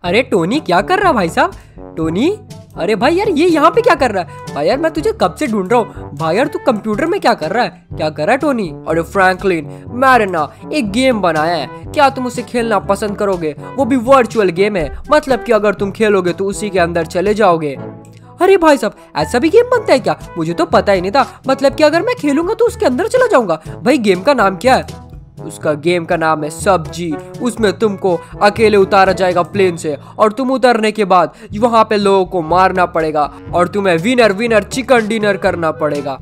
अरे टोनी क्या कर रहा है भाई साहब? टोनी, अरे भाई यार ये यहाँ पे क्या कर रहा है? भाई यार मैं तुझे कब से ढूंढ रहा हूँ। भाई यार तू कंप्यूटर में क्या कर रहा है? क्या कर रहा है टोनी? अरे फ्रैंकलिन, मैंने ना एक गेम बनाया है, क्या तुम उसे खेलना पसंद करोगे? वो भी वर्चुअल गेम है, मतलब कि अगर तुम खेलोगे तो उसी के अंदर चले जाओगे। अरे भाई साहब ऐसा भी गेम बनता है क्या? मुझे तो पता ही नहीं था। मतलब कि अगर मैं खेलूंगा तो उसके अंदर चला जाऊंगा। भाई गेम का नाम क्या है? उसका गेम का नाम है सब्जी। उसमें तुमको अकेले उतारा जाएगा प्लेन से, और तुम उतरने के बाद वहां पे लोगों को मारना पड़ेगा और तुम्हें विनर विनर चिकन डिनर करना पड़ेगा।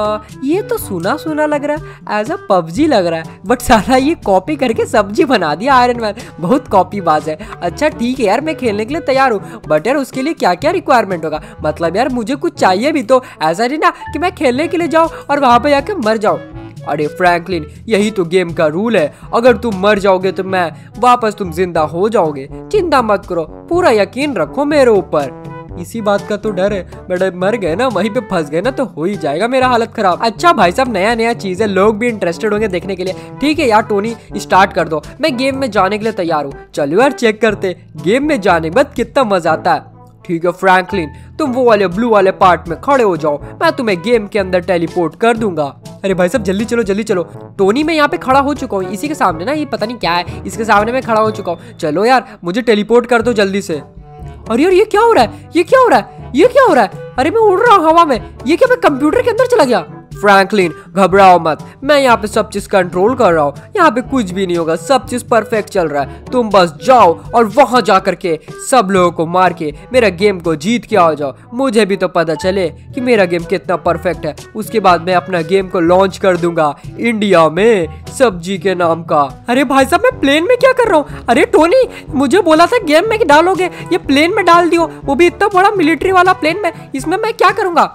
ये तो सुना सुना लग रहा है, एज अ पबजी लग रहा है, बट साला ये कॉपी करके सब्जी बना दिया आयरन मैन। बहुत कॉपी बाज है। अच्छा ठीक है यार, मैं खेलने के लिए तैयार हूँ, बट यार उसके लिए क्या क्या रिक्वायरमेंट होगा? मतलब यार मुझे कुछ चाहिए भी तो, ऐसा नहीं ना कि मैं खेलने के लिए जाऊँ और वहां पे जाकर मर जाऊँ। अरे फ्रैंकलिन, यही तो गेम का रूल है, अगर तुम मर जाओगे तो मैं वापस तुम जिंदा हो जाओगे। चिंता मत करो, पूरा यकीन रखो मेरे ऊपर। इसी बात का तो डर है, बेटा मर गए ना, वहीं पे फंस गए ना तो हो ही जाएगा मेरा हालत खराब। अच्छा भाई साहब, नया नया चीज है, लोग भी इंटरेस्टेड होंगे देखने के लिए। ठीक है यार टोनी, स्टार्ट कर दो, मैं गेम में जाने के लिए तैयार हूँ। चलो यार चेक करते गेम में जाने के बाद कितना मजा आता है। ठीक है फ्रैंकलिन, तुम वो वाले ब्लू वाले पार्ट में खड़े हो जाओ, मैं तुम्हें गेम के अंदर टेलीपोर्ट कर दूंगा। अरे भाई साहब जल्दी चलो जल्दी चलो। टोनी मैं यहाँ पे खड़ा हो चुका हूँ, इसी के सामने ना, ये पता नहीं क्या है, इसके सामने मैं खड़ा हो चुका हूँ। चलो यार मुझे टेलीपोर्ट कर दो जल्दी से। अरे यार ये क्या हो रहा है? ये क्या हो रहा है? ये क्या हो रहा है? अरे मैं उड़ रहा हूँ हवा में, ये क्या मैं कंप्यूटर के अंदर चला गया? फ्रैंकलिन घबराओ मत, मैं यहाँ पे सब चीज कंट्रोल कर रहा हूँ, यहाँ पे कुछ भी नहीं होगा, सब चीज परफेक्ट चल रहा है। तुम बस जाओ और वहां जा करके सब लोगों को मार के मेरा गेम को जीत के आ जाओ। मुझे भी तो पता चले कि मेरा गेम कितना परफेक्ट है, उसके बाद मैं अपना गेम को लॉन्च कर दूंगा इंडिया में सब्जी के नाम का। अरे भाई साहब मैं प्लेन में क्या कर रहा हूँ? अरे टोनी मुझे बोला था गेम में डालोगे, ये प्लेन में डाल दियो, वो भी इतना बड़ा मिलिट्री वाला प्लेन में, इसमें मैं क्या करूंगा?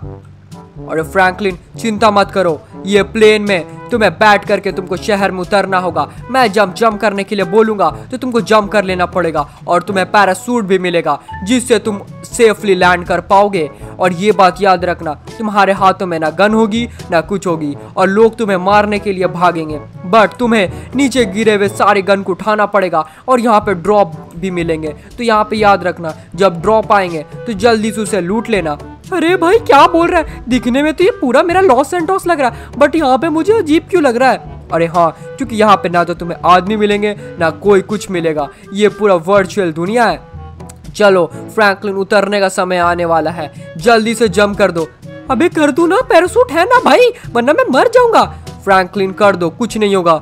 अरे फ्रैंकलिन चिंता मत करो, ये प्लेन में तुम्हें बैठ करके तुमको शहर में उतरना होगा। मैं जंप करने के लिए बोलूंगा तो तुमको जंप कर लेना पड़ेगा, और तुम्हें पैरासूट भी मिलेगा जिससे तुम सेफली लैंड कर पाओगे। और ये बात याद रखना, तुम्हारे हाथों में ना गन होगी ना कुछ होगी, और लोग तुम्हें मारने के लिए भागेंगे, बट तुम्हें नीचे गिरे हुए सारे गन को उठाना पड़ेगा, और यहाँ पे ड्रॉप भी मिलेंगे। तो यहाँ पे याद रखना, जब ड्रॉप आएंगे तो जल्दी से उसे लूट लेना। अरे भाई क्या बोल रहा है? दिखने में तो ये पूरा मेरा लॉस सैंटोस लग रहा है, बट यहाँ पे मुझे अजीब क्यों लग रहा है? अरे हाँ, क्योंकि यहाँ पे ना तो तुम्हें आदमी मिलेंगे ना कोई कुछ मिलेगा, ये पूरा वर्चुअल दुनिया है। चलो फ्रैंकलिन उतरने का समय आने वाला है, जल्दी से जंप कर दो। अबे कर दूं ना, पैराशूट है ना भाई, वरना मैं मर जाऊंगा। फ्रैंकलिन कर दो, कुछ नहीं होगा।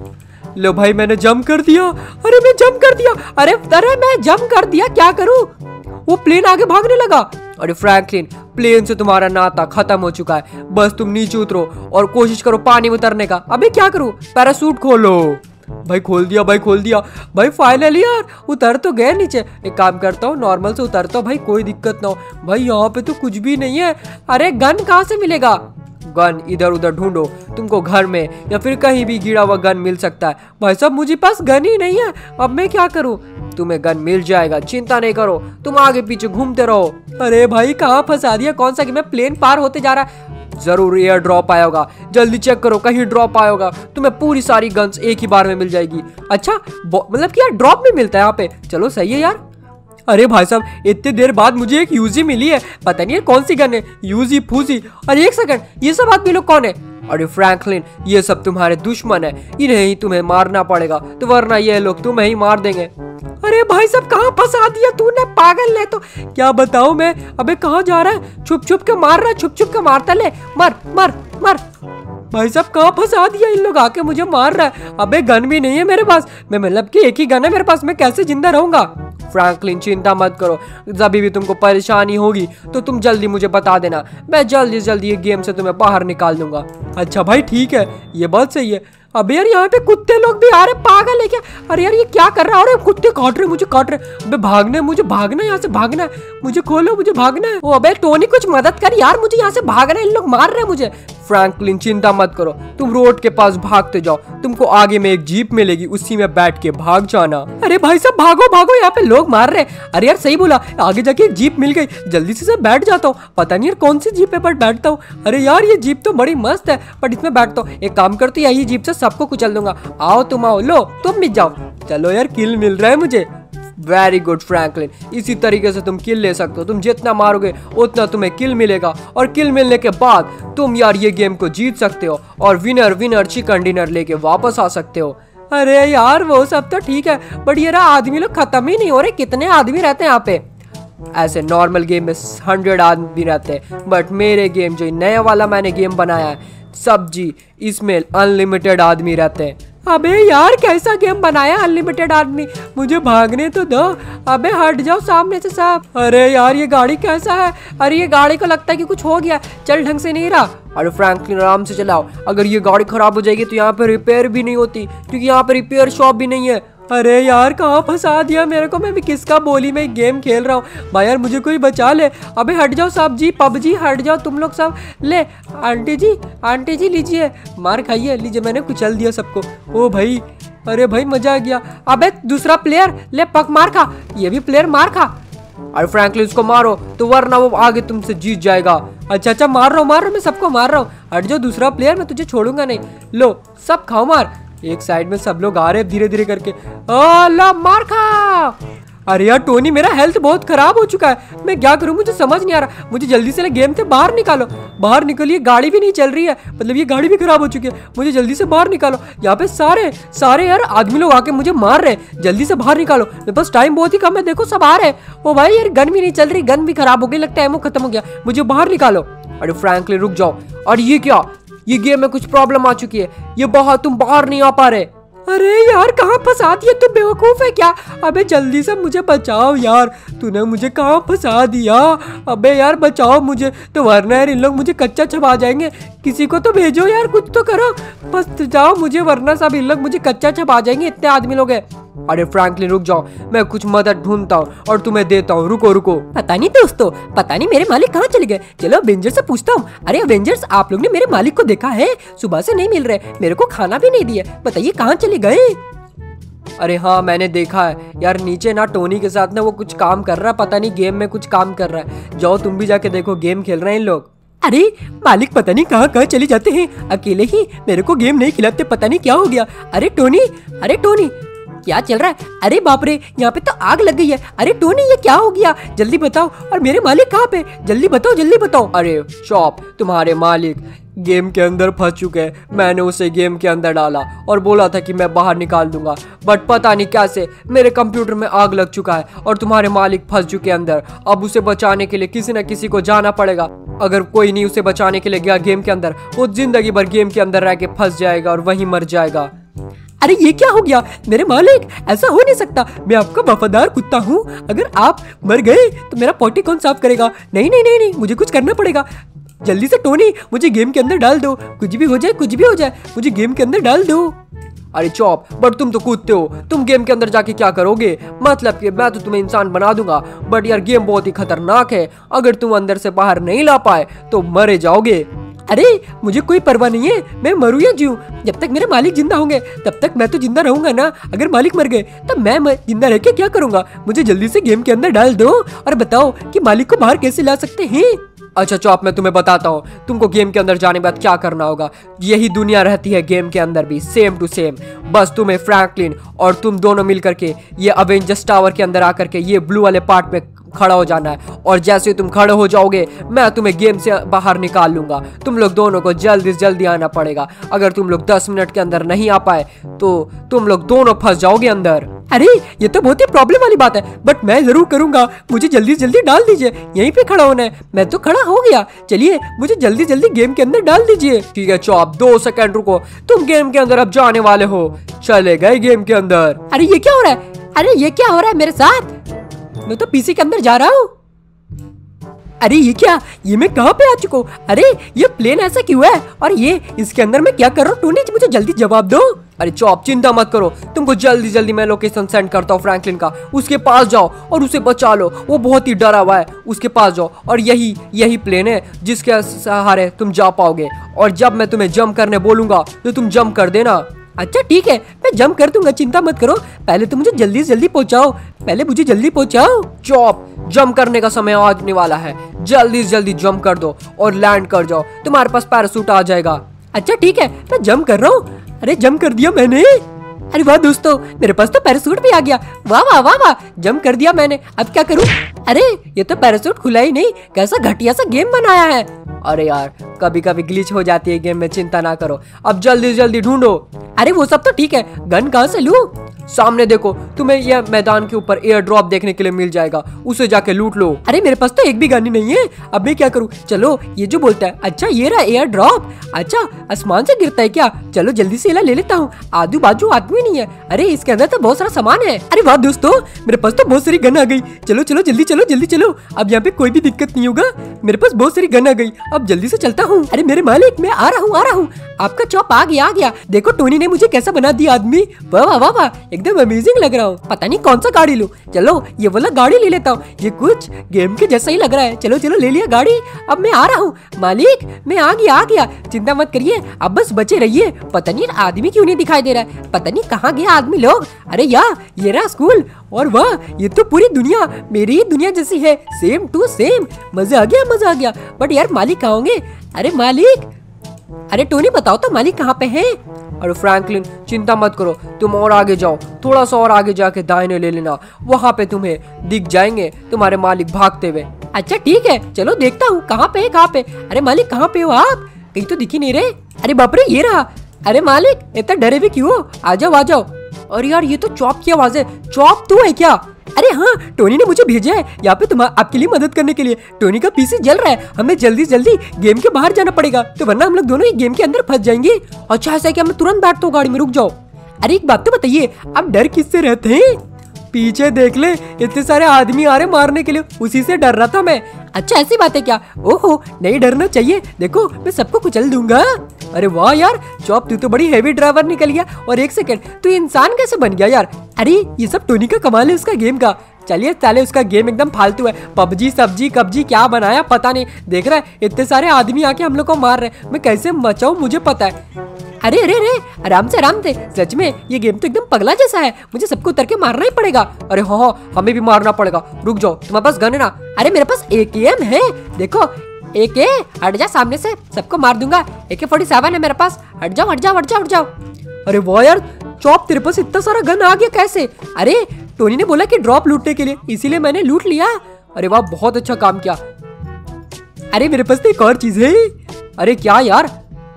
लो भाई मैंने जंप कर दिया। अरे मैं जंप कर दिया, अरे मैं जंप कर दिया, क्या करूं? वो प्लेन आगे भागने लगा। अरे फ्रैंकलिन प्लेन से तुम्हारा नाता खत्म हो चुका है, बस तुम नीचे उतरो और कोशिश करो पानी में उतरने का। अबे क्या करूं? पैराशूट खोलो। भाई खोल दिया, भाई खोल दिया, भाई फाइनली यार उतर तो गए नीचे। एक काम करता हूँ, नॉर्मल से उतरता हूँ भाई, कोई दिक्कत ना हो। भाई यहाँ पे तो कुछ भी नहीं है। अरे गन कहाँ से मिलेगा? गन इधर उधर ढूंढो, तुमको घर में या फिर कहीं भी गिरा हुआ गन मिल सकता है। भाई साहब मुझे पास गन ही नहीं है, अब मैं क्या करूं? तुम्हें गन मिल जाएगा, चिंता नहीं करो, तुम आगे पीछे घूमते रहो। अरे भाई कहाँ फंसा दिया? कौन सा कि मैं प्लेन पार होते जा रहा है, जरूर एयर ड्रॉप आया होगा, जल्दी चेक करो कहीं ड्रॉप आया होगा, तुम्हें पूरी सारी गन्स एक ही बार में मिल जाएगी। अच्छा मतलब कि यार ड्रॉप भी मिलता है यहाँ पे, चलो सही है यार। अरे भाई साहब इतनी देर बाद मुझे एक यूजी मिली है, पता नहीं है कौन सी गन है, यूजी फूजी। अरे एक सेकंड, ये सब आदमी लोग कौन है? अरे फ्रैंकलिन ये सब तुम्हारे दुश्मन है, इन्हें ही तुम्हें मारना पड़ेगा, तो वरना ये लोग तुम्हें ही मार देंगे। अरे भाई साहब कहाँ फंसा दिया तूने, पागल है तो क्या बताऊं मैं। अबे कहाँ जा रहा है? छुप छुप के मार रहा है, छुप छुप के मारता, ले मर मर मर। भाई साहब कहाँ फंसा दिया, इन लोग आके मुझे मार रहा है। अबे गन भी नहीं है मेरे पास, मैं मतलब कि एक ही गन है मेरे पास, मैं कैसे जिंदा रहूंगा? फ्रैंकलिन चिंता मत करो, जब भी तुमको परेशानी होगी तो तुम जल्दी मुझे बता देना, मैं जल्दी जल्दी ये गेम से तुम्हें बाहर निकाल दूंगा। अच्छा भाई ठीक है, ये बात सही है। अबे यार यहाँ पे कुत्ते लोग भी आ रहे, पागल है क्या? अरे यार ये क्या कर रहा है? अरे कुत्ते काट रहे, मुझे काट रहे। अबे भागना है, मुझे भागना है, यहाँ से भागना है, मुझे खोलो, मुझे भागना है। ओ अबे टोनी कुछ मदद कर यार, मुझे यहाँ से भागना है, इन लोग मार रहे हैं मुझे। फ्रैंकलिन चिंता मत करो, तुम रोड के पास भागते जाओ, तुमको आगे में एक जीप मिलेगी, उसी में बैठ के भाग जाना। अरे भाई साहब भागो भागो, यहाँ पे लोग मार रहे हैं। अरे यार सही बोला, आगे जाके एक जीप मिल गई, जल्दी से बैठ जाता हूँ। पता नहीं यार कौन सी जीप है पर बैठता हूँ। अरे यार ये जीप तो बड़ी मस्त है, बट इसमें बैठता हूँ। एक काम करती है, यही जीप से सबको कुचल दूंगा। आओ तुम आओ, लो तुम भी जाओ। चलो यार किल मिल रहा है मुझे। वेरी गुड फ्रैंकलिन, इसी तरीके से तुम किल ले सकते हो। तुम जितना मारोगे उतना तुम्हें किल मिलेगा और किल मिलने के बाद तुम यार ये गेम को जीत सकते हो और विनर विनर चिकन डिनर लेके वापस आ सकते हो। अरे यार वो सब तो ठीक है, बट ये आदमी लोग खत्म ही नहीं हो रहे। कितने आदमी रहते हैं यहाँ पे? ऐसे नॉर्मल गेम में 100 आदमी रहते हैं, बट मेरे गेम जो नया वाला मैंने गेम बनाया है सब्जी, इसमें अनलिमिटेड आदमी रहते हैं। अबे यार कैसा गेम बनाया अनलिमिटेड आदमी, मुझे भागने तो दो। अबे हट जाओ सामने से सब। अरे यार ये गाड़ी कैसा है? अरे ये गाड़ी को लगता है कि कुछ हो गया, चल ढंग से नहीं रहा। अरे फ्रैंकलिन आराम से चलाओ, अगर ये गाड़ी खराब हो जाएगी तो यहाँ पे रिपेयर भी नहीं होती, क्योंकि यहाँ पे रिपेयर शॉप भी नहीं है। अरे यार कहाँ फंसा दिया मेरे को, मैं भी किसका बोली में गेम खेल रहा हूँ। भाई यार मुझे कोई बचा ले। अबे हट जाओ सब्जी पबजी, हट जाओ तुम लोग सब। ले आंटी जी लीजिए, मार खाइए, लीजिए। मैंने कुचल दिया सबको। ओ भाई, अरे भाई मजा आ गया। अबे दूसरा प्लेयर ले, पक मार खा, ये भी प्लेयर मार खा। अरे फ्रैंकलिन उसको मारो तो वरना वो आगे तुमसे जीत जाएगा। अच्छा मार रहा हूँ मैं सबको मार रहा हूँ। हट जाओ दूसरा प्लेयर, मैं तुझे छोड़ूंगा नहीं। लो सब खाओ मार। एक साइड में सब लोग आ रहे हैं धीरे धीरे करके। ला मार खा। अरे यार टोनी मेरा हेल्थ बहुत खराब हो चुका है, मैं क्या करूं मुझे समझ नहीं आ रहा। मुझे जल्दी से गेम से बाहर निकालो। बाहर निकलिए, गाड़ी भी नहीं चल रही है, मतलब ये गाड़ी भी खराब हो चुकी है। मुझे जल्दी से बाहर निकालो। यहाँ पे सारे यार आदमी लोग आके मुझे मार रहे हैं, जल्दी से बाहर निकालो। मेरे पास टाइम बहुत ही कम है, देखो सब आ रहे हैं। ओ भाई यार गन भी नहीं चल रही, गन भी खराब हो गई, लगता है एमो खत्म हो गया। मुझे बाहर निकालो। अरे फ्रैंकलिन रुक जाओ। और ये क्या, ये गेम में कुछ प्रॉब्लम आ चुकी है, ये तुम बाहर नहीं आ पा रहे। अरे यार कहाँ फंसा दिया, तुम बेवकूफ है क्या? अबे जल्दी से मुझे बचाओ यार, तूने मुझे कहाँ फंसा दिया? अबे यार बचाओ मुझे, तो वरना यार इन लोग मुझे कच्चा छपा जाएंगे। किसी को तो भेजो यार, कुछ तो करो, बस जाओ मुझे, वरना सब इन लोग मुझे कच्चा छपा जाएंगे, इतने आदमी लोग हैं। अरे फ्रैंकलिन रुक जाओ, मैं कुछ मदद ढूंढता हूँ और तुम्हें देता हूँ। रुको। पता नहीं दोस्तों, पता नहीं मेरे मालिक कहाँ चले गए। चलो अवेंजर्स से पूछता हूँ। अरे अवेंजर्स, आप लोग ने मेरे मालिक को देखा है? सुबह से नहीं मिल रहे, मेरे को खाना भी नहीं दिया, बताइए कहाँ चले गए? अरे हाँ मैंने देखा है यार, नीचे ना टोनी के साथ ना वो कुछ काम कर रहा है, पता नहीं गेम में कुछ काम कर रहा है। जाओ तुम भी जाके देखो, गेम खेल रहे हैं इन लोग। अरे मालिक पता नहीं कहाँ चले जाते हैं, अकेले ही मेरे को गेम नहीं खिलाते, पता नहीं क्या हो गया। अरे टोनी क्या चल रहा है? अरे बाप रे, यहाँ पे तो आग लग गई है। अरे टोनी ये क्या हो गया, जल्दी बताओ। और मेरे मालिक कहाँ पे, जल्दी बताओ। अरे शॉप, तुम्हारे मालिक गेम के अंदर फंस चुके हैं। मैंने उसे गेम के अंदर डाला और बोला था कि मैं बाहर निकाल दूंगा, बट पता नहीं कैसे मेरे कंप्यूटर में आग लग चुका है और तुम्हारे मालिक फंस चुके हैं अंदर। अब उसे बचाने के लिए किसी न किसी को जाना पड़ेगा। अगर कोई नहीं उसे बचाने के लिए गया गेम के अंदर, वो जिंदगी भर गेम के अंदर रह के फंस जाएगा और वहीं मर जाएगा। अरे ये क्या हो गया मेरे मालिक, ऐसा हो नहीं सकता, मैं आपका वफादार कुत्ता हूँ। अगर आप मर गए तो मेरा पोटी कौन साफ करेगा? नहीं, मुझे कुछ करना पड़ेगा। जल्दी से टोनी मुझे गेम के अंदर डाल दो, कुछ भी हो जाए, मुझे गेम के अंदर डाल दो। अरे चॉप, बट तुम तो कूदते हो, तुम गेम के अंदर जाके क्या करोगे? मतलब कि मैं तो तुम्हें इंसान बना दूंगा, बट यार गेम बहुत ही खतरनाक है, अगर तुम अंदर से बाहर नहीं ला पाए तो मरे जाओगे। अरे मुझे कोई परवाह नहीं है, मैं मरूं या जीऊं, जब तक मेरे मालिक जिंदा होंगे तब तक मैं तो जिंदा रहूंगा ना। अगर मालिक मर गए तो मैं जिंदा रह के क्या करूंगा? मुझे जल्दी से गेम के अंदर डाल दो और बताओ कि मालिक को बाहर कैसे ला सकते हैं। अच्छा चॉप, मैं तुम्हें बताता हूँ तुमको गेम के अंदर जाने के बाद क्या करना होगा। यही दुनिया रहती है गेम के अंदर भी, सेम टू सेम। बस तुम्हें फ्रैंकलिन और तुम दोनों मिल करके ये अवेंजर्स टावर के अंदर आकर के ये ब्लू वाले पार्ट में खड़ा हो जाना है, और जैसे तुम खड़े हो जाओगे मैं तुम्हें गेम से बाहर निकाल लूंगा। तुम लोग दोनों को जल्दी से जल्दी आना पड़ेगा। अगर तुम लोग 10 मिनट के अंदर नहीं आ पाए तो तुम लोग दोनों फंस जाओगे अंदर। अरे ये तो बहुत ही प्रॉब्लम वाली बात है, बट मैं जरूर करूंगा, मुझे जल्दी जल्दी डाल दीजिए, यहीं पे खड़ा होना है। मैं तो खड़ा हो गया, चलिए मुझे जल्दी जल्दी गेम के अंदर डाल दीजिए। ठीक है चॉप, 2 सेकंड रुको, तुम गेम के अंदर अब जाने वाले हो। चले गए गेम के अंदर। अरे ये क्या हो रहा है मेरे साथ? मैं तो पीसी के अंदर जा रहा हूँ। अरे ये क्या, ये मैं कहाँ पे आ चुका हूँ? अरे ये प्लेन ऐसा क्यों है, और ये इसके अंदर मैं क्या कर रहा हूँ? टोनी मुझे जल्दी जवाब दो। अरे चॉप चिंता मत करो, तुमको जल्दी जल्दी मैं लोकेशन सेंड करता हूँ फ्रैंकलिन का। उसके पास जाओ और उसे बचा लो, वो बहुत ही डरा हुआ है। उसके पास जाओ और यही प्लेन है जिसके सहारे तुम जा पाओगे, और जब मैं तुम्हें जंप करने बोलूंगा तो तुम जंप कर देना। अच्छा ठीक है, मैं जंप कर दूंगा, चिंता मत करो, पहले तो मुझे जल्दी से जल्दी पहुंचाओ। चॉप, जंप करने का समय आने वाला है, जल्दी से जल्दी जंप कर दो और लैंड कर जाओ, तुम्हारे पास पैराशूट आ जाएगा। अच्छा ठीक है, मैं जंप कर रहा हूँ। अरे जंप कर दिया मैंने। अरे वाह दोस्तों, मेरे पास तो पैराशूट भी आ गया। वाह वाह वाह वाह, जंप कर दिया मैंने। अब क्या करूं? अरे ये तो पैराशूट खुला ही नहीं, कैसा घटिया सा गेम बनाया है। अरे यार, कभी कभी ग्लिच हो जाती है गेम में, चिंता ना करो। अब जल्दी जल्दी ढूंढो। अरे वो सब तो ठीक है, गन कहाँ से लूं? सामने देखो, तुम्हें यह मैदान के ऊपर एयर ड्रॉप देखने के लिए मिल जाएगा, उसे जाके लूट लो। अरे मेरे पास तो एक भी गन ही नहीं है, अब मैं क्या करूं? चलो ये जो बोलता है, अच्छा ये रहा एयर ड्रॉप। अच्छा आसमान से गिरता है क्या? चलो जल्दी से ले लेता हूँ। आजू बाजू आदमी नहीं है। अरे इसके अंदर तो बहुत सारा सामान है। अरे वाह दोस्तों, मेरे पास तो बहुत सारी गन आ गई। चलो चलो जल्दी चलो, जल्दी चलो। अब यहाँ पे कोई भी दिक्कत नहीं होगा, मेरे पास बहुत सारी गन आ गई। अब जल्दी से चलता हूँ। अरे मेरे मालिक, मैं आ रहा हूँ, आ रहा हूँ। आपका चॉप आ गया, आ गया। देखो टोनी ने मुझे कैसा बना दिया आदमी। वाह वाह वाह वाह, एकदम अमेजिंग लग रहा हूँ। पता नहीं कौन सा गाड़ी लूं। चलो ये वाला गाड़ी ले लेता हूँ, ये कुछ गेम के जैसा ही लग रहा है। चलो चलो ले लिया गाड़ी। अब मैं आ रहा हूँ मालिक, मैं आ गया, आ गया। चिंता मत करिए, अब बस बचे रहिए। पता नहीं आदमी क्यों नहीं दिखाई दे रहा है, पता नहीं कहाँ गया आदमी लोग। अरे यार ये रहा स्कूल, और वाह ये तो पूरी दुनिया मेरी ही दुनिया जैसी है, सेम टू सेम। मजा आ गया, मजा आ गया। बट यार मालिक कहाँ होंगे? अरे मालिक, अरे टोनी बताओ तो मालिक कहाँ पे है? अरे फ्रैंकलिन चिंता मत करो, तुम और आगे जाओ, थोड़ा सा और आगे जाके दाहिने ले लेना, वहाँ पे तुम्हें दिख जाएंगे तुम्हारे मालिक भागते हुए। अच्छा ठीक है, चलो देखता हूँ कहाँ पे है, कहाँ पे। अरे मालिक कहाँ पे हो आप? कहीं तो दिख ही नहीं रहे। अरे बाप रे, ये रहा। अरे मालिक इतना डरे हुए क्यों हो? आ जाओ आ जाओ। और यार ये तो चॉप की आवाज है। चॉप तू है क्या? अरे हाँ, टोनी ने मुझे भेजा है यहाँ पे आपके लिए मदद करने के लिए। टोनी का पीसी जल रहा है, हमें जल्दी जल्दी गेम के बाहर जाना पड़ेगा, तो वरना हम लोग दोनों ही गेम के अंदर फंस जाएंगे। अच्छा ऐसा है कि मैं तुरंत बैठता हूँ गाड़ी में, रुक जाओ। अरे एक बात तो बताइए, आप डर किससे रहते हैं? पीछे देख ले, इतने सारे आदमी आ रहे मारने के लिए, उसी से डर रहा था मैं। अच्छा ऐसी बात है क्या? ओहो नहीं डरना चाहिए, देखो मैं सबको कुचल दूंगा। अरे वाह यार चॉप, तू तो बड़ी हेवी ड्राइवर निकल गया। और एक सेकंड, तू इंसान कैसे बन गया यार? अरे ये सब टोनी का कमाल है उसका गेम का। चलिए साले उसका गेम एकदम फालतू है, पबजी सब्जी कब्जी क्या बनाया पता नहीं। देख रहा है इतने सारे आदमी आके हम लोग को मार रहे हैं, मैं कैसे बचाऊं मुझे पता है। अरे अरे अरे आराम से आराम से, सच में ये गेम तो एकदम पगला जैसा है, मुझे सबको उतर के मारना ही पड़ेगा। अरे हाँ हमें भी मारना पड़ेगा, रुक जाओ। तुम्हारे पास गन है ना? अरे मेरे पास AKM है, देखो AK। हट जा सामने से, सबको मार दूंगा। AK-47 है मेरे पास, हट जाओ हट जाओ हट जाओ हट जाओ। अरे वाह यार चॉप, तेरे पास इतना सारा गन आ गया कैसे? अरे टोनी ने बोला कि ड्रॉप लूटने के लिए, इसीलिए मैंने लूट लिया। अरे वाह बहुत अच्छा काम किया। अरे मेरे पास तो एक और चीज है। अरे क्या यार?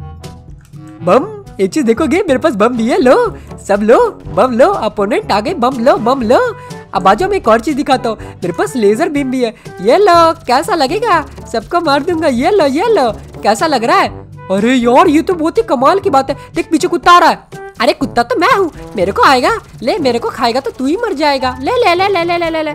बम। एक चीज देखोगे, मेरे पास बम भी है, लो सब लो बम लो। अपोनेंट आ गए, बम लो बम लो। अब आ जाओ, मैं एक और चीज दिखाता हूँ, मेरे पास लेजर बीम भी है, ये लो। कैसा लगेगा? सबको मार दूंगा, ये लो ये लो। कैसा लग रहा है? अरे यार ये तो बहुत ही कमाल की बात है। देख पीछे कुत्ता आ रहा है। अरे कुत्ता तो मैं हूँ, मेरे को आएगा, ले मेरे को खाएगा तो तू ही मर जाएगा। ले ले ले ले ले ले ले ले।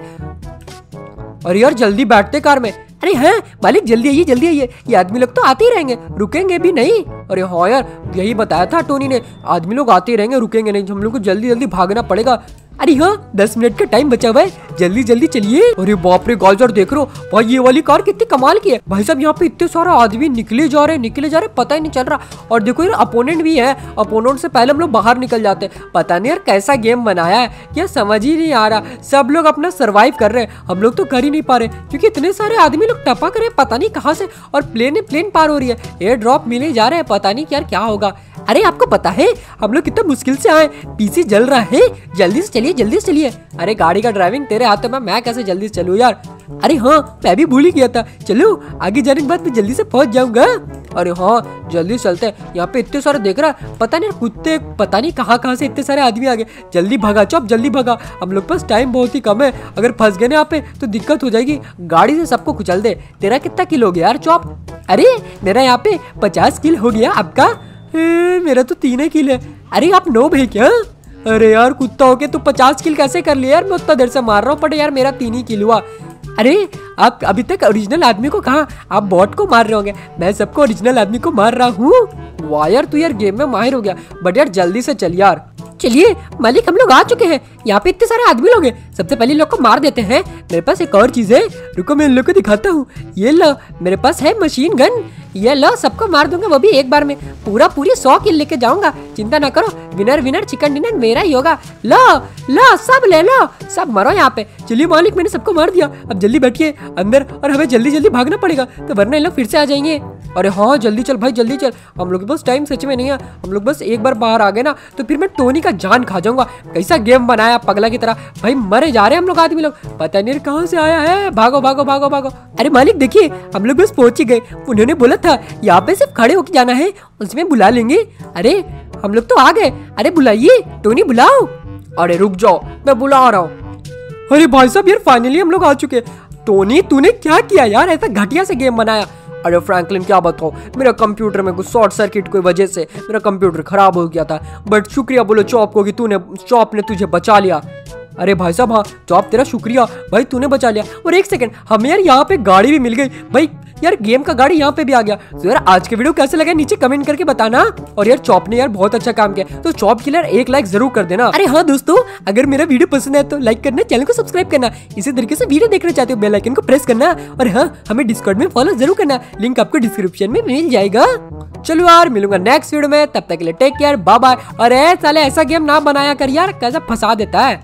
अरे यार जल्दी बैठते कार में। अरे हाँ मालिक जल्दी आइए जल्दी आइए, ये आदमी लोग तो आते ही रहेंगे, रुकेंगे भी नहीं। अरे हाँ यार यही बताया था टोनी ने, आदमी लोग आते ही रहेंगे रुकेंगे नहीं, हम लोग को जल्दी जल्दी भागना पड़ेगा। अरे हाँ 10 मिनट का टाइम बचा हुआ है, जल्दी जल्दी चलिए। अरे बाप रे गाइस यार देख रहे हो भाई, ये वाली कार कितनी कमाल की है भाई साहब। यहाँ पे इतने सारे आदमी निकले जा रहे पता ही नहीं चल रहा। और देखो यार अपोनेंट भी है, अपोनेंट से पहले हम लोग बाहर निकल जाते। पता नहीं यार कैसा गेम बनाया है, क्या समझ ही नहीं आ रहा। सब लोग अपना सर्वाइव कर रहे हैं, हम लोग तो कर ही नहीं पा रहे, क्योंकि इतने सारे आदमी लोग टपक रहे पता नहीं कहाँ से। और प्लेन पार हो रही है, एयर ड्रॉप मिले जा रहे हैं, पता नहीं यार क्या होगा। अरे आपको पता है हम लोग कितना मुश्किल से आए, पीसी जल रहा है, जल्दी से चलिए जल्दी से चलिए। अरे गाड़ी का ड्राइविंग तेरे हाथों में, मैं कैसे जल्दी से चलूँ यार। अरे हाँ मैं भी भूल ही गया था, चलो आगे जाने के बाद मैं जल्दी से पहुंच जाऊंगा। अरे हाँ जल्दी चलते हैं, यहाँ पे इतने सारे देख रहा है, पता नहीं कुत्ते पता नहीं कहाँ से इतने सारे आदमी आ गए। जल्दी भगा चौप जल्दी भगा, हम लोग पास टाइम बहुत ही कम है, अगर फंस गए ना यहाँ पे तो दिक्कत हो जाएगी। गाड़ी से सबको कुचल दे। तेरा कितना किल हो गया यार चौप? अरे मेरा यहाँ पे 50 किल हो गया, आपका? मेरा तो 3 किल है। अरे आप 9 है क्या? अरे यार कुत्ता हो के तू 50 किल कैसे कर लिया यार? मैं उतना देर से मार रहा हूँ बट यार मेरा 3 ही किल हुआ। अरे आप अभी तक ओरिजिनल आदमी को कहा, आप बॉट को मार रहे होंगे, मैं सबको ओरिजिनल आदमी को मार रहा हूँ। वाह यार तू यार गेम में माहिर हो गया, बट यार जल्दी से चल यार। चलिए मालिक हम लोग आ चुके हैं, यहाँ पे इतने सारे आदमी लोग हैं, सबसे पहले लोग को मार देते हैं। मेरे पास एक और चीज है, रुको मैं इन लोग को दिखाता हूँ। ये लो मेरे पास है मशीन गन, ये लो सबको मार दूंगा, वो भी एक बार में। पूरी 100 किल लेके जाऊंगा, चिंता ना करो, विनर चिकन डिनर मेरा ही होगा। लो लो सब ले लो, सब मरो यहाँ पे। चलिए मालिक मैंने सबको मार दिया, अब जल्दी बैठिए अंदर, और हमें जल्दी जल्दी भागना पड़ेगा, तो वरना ये लोग फिर से आ जाएंगे। अरे हाँ जल्दी चल भाई जल्दी चल, हम लोग के पास टाइम सच में नहीं है। हम लोग बस एक बार बाहर आ गए ना तो फिर मैं टोनी का जान खा जाऊंगा। कैसा गेम बनाया पगला की तरह, भाई मरे जा रहे हैं हम लोग आदमी लोग, पता नहीं कहाँ से आया है। भागो भागो भागो भागो। अरे मालिक देखिए हम लोग बस पहुंच ही गए, उन्होंने बोला था यहाँ पे सिर्फ खड़े होके जाना है, उसमें बुला लेंगे। अरे हम लोग तो आ गए, अरे बुलाइए टोनी बुलाओ। अरे रुक जाओ मैं बुला रहा हूँ। अरे भाई साहब यार फाइनली हम लोग आ चुके। टोनी तूने क्या किया यार, ऐसा घटिया से गेम बनाया। अरे फ्रैंकलिन क्या बताओ, मेरा कंप्यूटर में कुछ शॉर्ट सर्किट की वजह से मेरा कंप्यूटर खराब हो गया था, बट शुक्रिया बोलो चॉप को कि चॉप ने तुझे बचा लिया। अरे भाई साहब हाँ चॉप तेरा शुक्रिया भाई, तूने बचा लिया। और एक सेकंड हमें यार यहाँ पे गाड़ी भी मिल गई भाई, यार गेम का गाड़ी यहाँ पे भी आ गया। तो यार आज के वीडियो कैसे लगा नीचे कमेंट करके बताना। और यार चॉप ने यार बहुत अच्छा काम किया, तो चॉप के लिए एक लाइक जरूर कर देना। अरे हाँ दोस्तों अगर मेरा वीडियो पसंद है तो लाइक करना, चैनल को सब्सक्राइब करना, इसी तरीके से वीडियो देखना चाहते हो बेल आइकन को प्रेस करना। और हाँ हमें डिस्कॉर्ड में फॉलो जरूर करना, लिंक आपको डिस्क्रिप्शन में मिल जाएगा। चलो यार मिलूंगा नेक्स्ट वीडियो में, तब तक के लिए टेक केयर बाय बाय। और साले ऐसा गेम ना बनाया कर यार, कैसा फंसा देता है।